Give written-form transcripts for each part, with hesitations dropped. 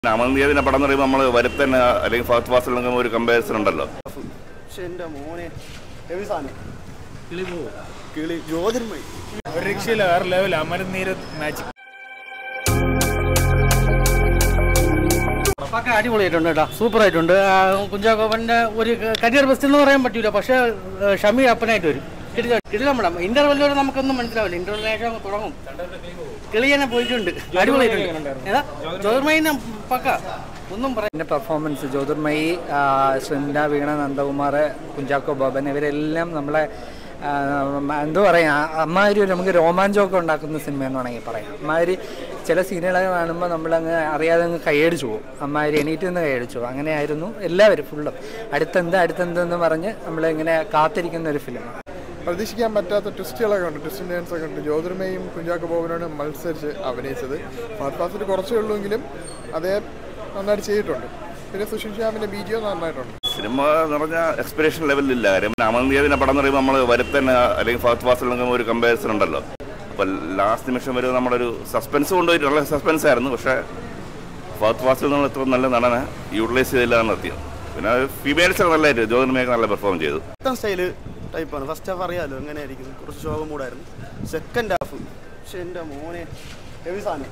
Amal Neerad പടം എന്ന് പറയുമ്പോൾ നമ്മൾ വരുത്തൻ അല്ലെങ്കിൽ ഫസ്റ്റ് ഫാസ്റ്റിൽ ഒരു കമ്പാരിസൺ ഉണ്ടല്ലോ. പക്ഷെ എൻ്റെ മോനെ ഹെവി സാധനം കിളി ജ്യോതിർമയി ഒരു രക്ഷയില്ല, വേറെ ലെവൽ. അമൽ നീരദ് മാജിക് പക്ക അടിപൊളിയായിട്ടുണ്ട് കേട്ടോ, സൂപ്പറായിട്ടുണ്ട്. കുഞ്ചാക്കോവൻ്റെ ഒരു കരിയർ ബെസ്റ്റ് എന്ന് പറയാൻ പറ്റൂല, പക്ഷേ ഷമി അപ്പനായിട്ട് വരും. കിടിലം പടം. ഇന്റർവെൽ വരെ നമുക്കൊന്നും മനസ്സിലാവില്ല, ഇന്റർവെൽ ശേഷം തുടങ്ങും. കിളിയനെ പോയിട്ടുണ്ട്, അടിപൊളിയായിട്ടുണ്ട്. ഏതാ ജ്യോതിർമയിന് പക്ക ഒന്നും പറയാം. എൻ്റെ പെർഫോമൻസ് ജ്യോതിർമയി, ശ്രിന്ദ, വീണ, നന്ദകുമാർ, കുഞ്ചാക്കോ, ബോബൻ ഇവരെല്ലാം നമ്മളെ എന്താ പറയുക, അമ്മാതിരി നമുക്ക് രോമാഞ്ചമൊക്കെ ഉണ്ടാക്കുന്ന സിനിമ എന്ന് വേണമെങ്കിൽ പറയാം. അമ്മാതിരി ചില സീനുകളൊക്കെ കാണുമ്പോൾ നമ്മളങ്ങ് അറിയാതെ അങ്ങ് കൈയടിച്ചു പോകും. അമ്മാതിരി എണീറ്റ് നിന്ന് കൈയടിച്ചു പോകും. അങ്ങനെയായിരുന്നു എല്ലാവരും ഫുള്ളും. അടുത്തെന്തെന്ന് പറഞ്ഞ് നമ്മളിങ്ങനെ കാത്തിരിക്കുന്ന ഒരു ഫിലിമാണ്. പ്രതീക്ഷിക്കാൻ പറ്റാത്ത ട്വിസ്റ്റുകളൊക്കെ ഉണ്ട്, ട്വിസ്റ്റ് ആൻഡ് ഡാൻസൊക്കെ ഉണ്ട്. ജ്യോതിർമയും കുഞ്ചാക്കോ ബോബനാണ് മത്സരിച്ച് അഭിനയിച്ചത്. ഫസ്റ്റ് ഫാസ്റ്റിൽ കുറച്ചേ ഉള്ളൂവെങ്കിലും അതേ നന്നായിട്ട് ചെയ്തിട്ടുണ്ട്. പിന്നെ സുഷിൻ ശ്യാമിൻ്റെ ബീജിയോ നന്നായിട്ടുണ്ട്. സിനിമ എന്ന് പറഞ്ഞാൽ എക്സ്പെക്ടേഷൻ ലെവലിലില്ല. കാര്യം അമൽ നീരദിൻ്റെ പടം എന്ന് പറയുമ്പോൾ നമ്മൾ വരുത്തൻ അല്ലെങ്കിൽ ഫസ്റ്റ് ഫാസ്റ്റിൽ ഒരു കമ്പാരിസൺ ഉണ്ടല്ലോ. അപ്പോൾ ലാസ്റ്റ് നിമിഷം വരെ നമ്മളൊരു സസ്പെൻസ് കൊണ്ടുപോയിട്ട് നല്ല സസ്പെൻസ് ആയിരുന്നു. പക്ഷേ ഫസ്റ്റ് ഫാസ്റ്റിൽ നമ്മൾ ഇത്ര നല്ല നടനെ യൂട്ടിലൈസ് ചെയ്തില്ലാന്ന് നിർത്തിയത്. പിന്നെ ഫീമെയിൽസൊക്കെ നല്ലതായിട്ട് ജ്യോതിർമയൊക്കെ നല്ല പെർഫോം ചെയ്തു. സ്റ്റൈല് ടൈപ്പാണ്. ഫസ്റ്റ് ഹാഫ് അറിയാമല്ലോ എങ്ങനെയായിരിക്കും, കുറച്ച് ശോകം മൂടായിരുന്നു. സെക്കൻഡ് ഹാഫ് പക്ഷെ എൻ്റെ മോനെ ഹെവി സാധനം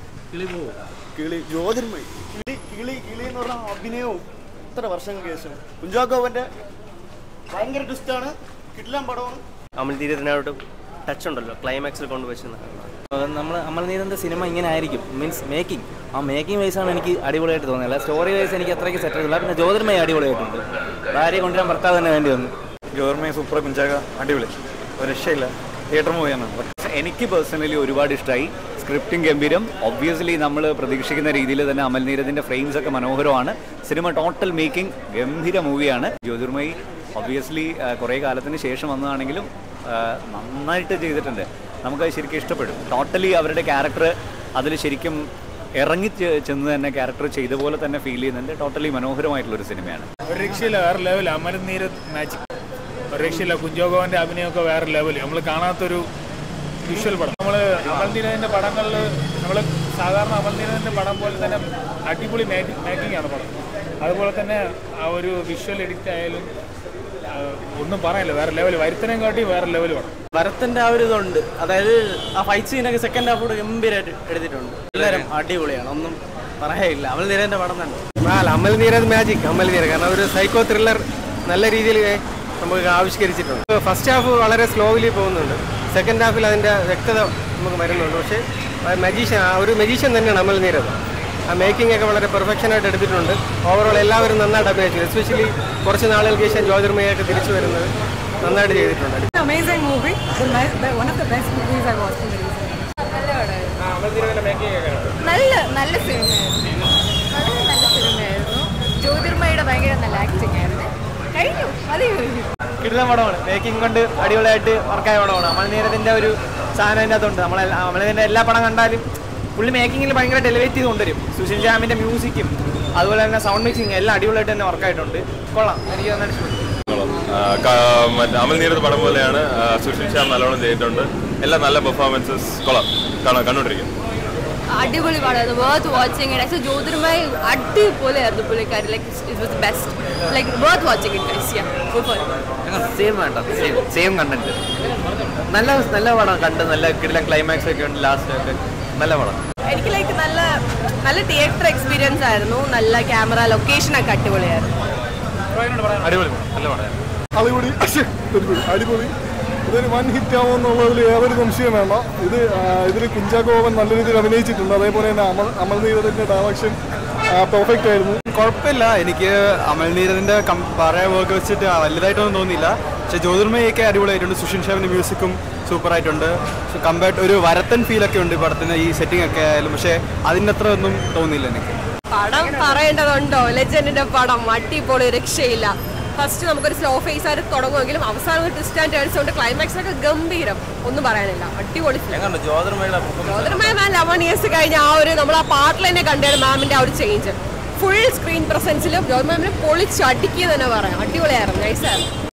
കിളി ജ്യോതിർമയി കിളി എന്ന് പറഞ്ഞാൽ അഭിനയവും ഇത്ര വർഷങ്ങൾക്ക് ശേഷം കുഞ്ചാക്കോവൻ്റെ ഭയങ്കര ട്വിസ്റ്റാണ്. കിടിലം പടമാണ്. അമൽ നീരദിനോട് ടച്ച് ഉണ്ടല്ലോ, ക്ലൈമാക്സിൽ കൊണ്ടുവച്ചു. അമൽ നീരദിൻ്റെ സിനിമ ഇങ്ങനെ ആയിരിക്കും, മീൻസ് മേക്കിംഗ് വൈസാണ് എനിക്ക് അടിപൊളിയായിട്ട് തോന്നിയത്. സ്റ്റോറി വൈസ് എനിക്ക് അത്രയ്ക്ക് സെറ്റ് ആയിട്ടില്ല. പിന്നെ ജ്യോതിർമയി അടിപൊളിയായിട്ടുണ്ട്. ഭാര്യയെ കൊണ്ടുവരാൻ ഭർത്താവ് തന്നെ വേണ്ടി വന്നു. ജ്യോതിർമയി സൂപ്പർ, കുഞ്ചാക്ക അടിപൊളി, ഒരു രക്ഷയില്ല. തിയേറ്റർ മൂവിയാണ്. എനിക്ക് പേഴ്സണലി ഒരുപാട് ഇഷ്ടമായി. സ്ക്രിപ്റ്റും ഗംഭീരം. ഒബ്വിയസ്ലി നമ്മൾ പ്രതീക്ഷിക്കുന്ന രീതിയിൽ തന്നെ അമൽ നീരദിൻ്റെ ഫ്രെയിംസ് ഒക്കെ മനോഹരമാണ്. സിനിമ ടോട്ടൽ മേക്കിംഗ് ഗംഭീര മൂവിയാണ്. ജ്യോതിർമയി ഒബ്വിയസ്ലി കുറേ കാലത്തിന് ശേഷം വന്നതാണെങ്കിലും നന്നായിട്ട് ചെയ്തിട്ടുണ്ട്. നമുക്കത് ശരിക്കും ഇഷ്ടപ്പെടും. ടോട്ടലി അവരുടെ ക്യാരക്ടർ അതിൽ ശരിക്കും ഇറങ്ങി ചെന്ന് തന്നെ ക്യാരക്ടർ ചെയ്ത പോലെ തന്നെ ഫീൽ ചെയ്യുന്നുണ്ട്. ടോട്ടലി മനോഹരമായിട്ടുള്ളൊരു സിനിമയാണ്. ഒരു രക്ഷയില്ല, വേറെ ലെവൽ. അമൽ നീരദ് മാജിക് ഒരു രക്ഷയില്ല. കുഞ്ചാക്കോവൻ്റെ അഭിനയമൊക്കെ വേറെ ലെവൽ. നമ്മൾ കാണാത്തൊരു വിഷ്വൽ പടം. നമ്മൾ അമൽ നീരദിൻ്റെ പടങ്ങളിൽ നമ്മൾ സാധാരണ അമൽ നീരദിൻ്റെ പടം പോലെ തന്നെ അടിപൊളി മേക്കിംഗ് ആണ് പടം. അതുപോലെ തന്നെ ആ ഒരു വിഷ്വൽ എഡിറ്റ് ആയാലും ഒന്നും പറയാനില്ല, വേറെ ലെവൽ. വരുത്തനെയും കാട്ടി വേറെ ലെവൽ പടം. ഭരത്തിന്റെ ആ ഒരു ഇതുണ്ട്, അതായത് ആ ഫൈറ്റ് സീനൊക്കെ സെക്കൻഡ് ഹാഫോട് ഗംഭീരമായിട്ട് എടുത്തിട്ടുണ്ട്. എല്ലാവരും അടിപൊളിയാണ്, ഒന്നും പറയാനില്ല. അമൽ നീരദിന്റെ പടം തന്നെ. അമൽ നീരദ് മാജിക്, അമൽ നീരദ് കാരണം ഒരു സൈക്കോ ത്രില്ലർ നല്ല രീതിയിൽ നമുക്ക് ആവിഷ്കരിച്ചിട്ടുണ്ട്. ഫസ്റ്റ് ഹാഫ് വളരെ സ്ലോലി പോകുന്നുണ്ട്. സെക്കൻഡ് ഹാഫിൽ അതിൻ്റെ വ്യക്തത നമുക്ക് വരുന്നുണ്ട്. പക്ഷേ ഒരു മജീഷ്യൻ തന്നെയാണ് അമൽ നീരദ്. ആ മേക്കിംഗ് ഒക്കെ വളരെ പെർഫെക്ഷനായിട്ട് എടുത്തിട്ടുണ്ട്. ഓവറോൾ എല്ലാവരും നന്നായിട്ട് അഭിനയിച്ചു. എസ്പെഷ്യലി കുറച്ച് നാളുകൾക്ക് ശേഷം ജ്യോതിർമയൊക്കെ തിരിച്ചു വരുന്നത് നന്നായിട്ട് ചെയ്തിട്ടുണ്ട്. Amazing movie, one of the best movies I watched in the recent. നല്ല സിനിമയായിരുന്നു, നല്ല സിനിമയായിരുന്നു. ജ്യോതിർമയുടെ ഭയങ്കര നല്ല ആക്ടിങ് ആയിരുന്നു. കഴിഞ്ഞു, അത് കഴിഞ്ഞു. കിടിലൻ പടമാണ്. മേക്കിംഗ് കൊണ്ട് അടിപൊളിയായിട്ട് വർക്കായ പടമാണ്. അമൽ നീരദിൻ്റെ ഒരു സാധനം അതിൻ്റെ അകത്തുണ്ട്. അമൽ നീരദിൻ്റെ എല്ലാ പടം കണ്ടാലും പുള്ളി മേക്കിങ്ങിൽ ഭയങ്കരമായിട്ട് എലിവേറ്റ് ചെയ്ത് കൊണ്ടുവരും. സുഷിൻ ശ്യാമിൻ്റെ മ്യൂസിക്കും അതുപോലെ തന്നെ സൗണ്ട് മിക്സിങ് എല്ലാം അടിപൊളിയായിട്ട് തന്നെ വർക്കായിട്ടുണ്ട്. കൊള്ളാം, എനിക്ക് നന്നായിട്ട് ഇഷ്ടപ്പെട്ടു. അമൽ നീരദ് പടം പോലെയാണ്. സുഷിൻ ശ്യാം നല്ലോണം ചെയ്തിട്ടുണ്ട്. എല്ലാം നല്ല പെർഫോമൻസസ്. കൊള്ളാം, കണ്ടുകൊണ്ടിരിക്കും. അടിപൊളി പടമായിരുന്നു, worth watching it. Actually Jyothirmayi അടിപൊളിയായിരുന്നു പുള്ളിക്കാരി. Like it was best, like worth watching it guys. Yeah, super. Same വേണ്ട, സെയിം കണ്ടന്റ്. നല്ല പടം കണ്ട്, നല്ല കിടിലൻ ക്ലൈമാക്സ് ഒക്കെ ഉണ്ട്. ലാസ്റ്റ് ഒക്കെ നല്ല പടം. എനിക്ക് ലൈക്ക് നല്ല തിയേറ്റർ എക്സ്പീരിയൻസ് ആയിരുന്നു. നല്ല ക്യാമറ, ലൊക്കേഷനൊക്കെ അടിപൊളിയായിരുന്നു. അടിപൊളി, നല്ല പടമായിരുന്നു. അടിപൊളി. ഇതൊരു വൻ ഹിറ്റ് ആവുമെന്നുള്ളതിൽ ഏതൊരു സംശയം വേണ്ട. ഇതിൽ കുഞ്ചാക്കോ ബോബൻ നല്ല രീതിയിൽ അഭിനയിച്ചിട്ടുണ്ട്. അതേപോലെ തന്നെ അമൽ നീരദിൻ്റെ ഡയറക്ഷൻ പെർഫെക്റ്റ് ആയിരുന്നു. കുഴപ്പമില്ല. എനിക്ക് അമൽ നീരദിൻ്റെ പഴയ വർക്ക് വെച്ചിട്ട് വലുതായിട്ടൊന്നും തോന്നിയില്ല. പക്ഷേ ജ്യോതിർമയൊക്കെ അടിപൊളിയായിട്ടുണ്ട്. സുഷിൻ ശ്യാമിൻ്റെ മ്യൂസിക്കും സൂപ്പറായിട്ടുണ്ട്. കമ്പാർട്ട് ഒരു വരത്തൻ ഫീലൊക്കെ ഉണ്ട് പടത്തിന്, ഈ സെറ്റിംഗ് ഒക്കെ ആയാലും. പക്ഷേ അതിൻ്റെ അത്ര ഒന്നും തോന്നിയില്ല എനിക്ക്. പടം പറയേണ്ടതുണ്ടോ? ലെജൻഡിന്റെ പടം അടിപൊളി, രക്ഷയില്ല. ഫസ്റ്റ് നമുക്കൊരു സ്ലോ ഫേസ് ആയിട്ട് തുടങ്ങുമെങ്കിലും അവസാനം ഒരു ട്വിസ്റ്റ് ആൻഡ് ടേൺസ് കൊണ്ട് ക്ലൈമാക്സ് ഒക്കെ ഗംഭീരം, ഒന്നും പറയാനില്ല. അടിപൊളി. ജ്യോതിർമയ മാം 11 years കഴിഞ്ഞ ആ ഒരു നമ്മൾ ആ പാട്ടിൽ തന്നെ കണ്ടാണ് മാമിന്റെ ആ ഒരു ചേഞ്ച്. ഫുൾ സ്ക്രീൻ പ്രസൻസിലും ജ്യോതിർമയ പൊളിച്ച് അടിക്കുക തന്നെ പറയാം. അടിപൊളിയായിരുന്നു, നൈസായിരുന്നു.